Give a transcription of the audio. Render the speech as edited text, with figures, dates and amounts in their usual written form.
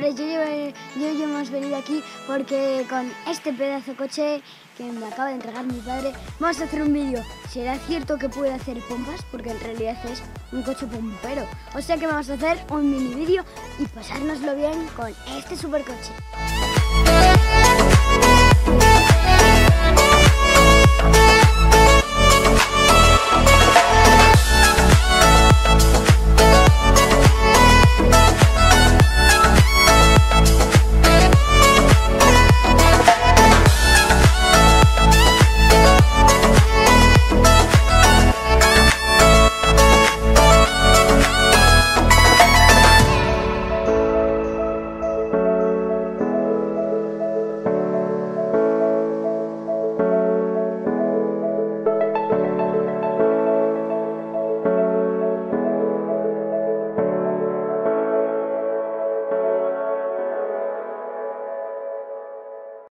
Señores, yo hemos venido aquí porque con este pedazo de coche que me acaba de entregar mi padre, vamos a hacer un vídeo. ¿Será cierto que puede hacer pompas? Porque en realidad es un coche pompero. O sea que vamos a hacer un mini vídeo y pasárnoslo bien con este supercoche.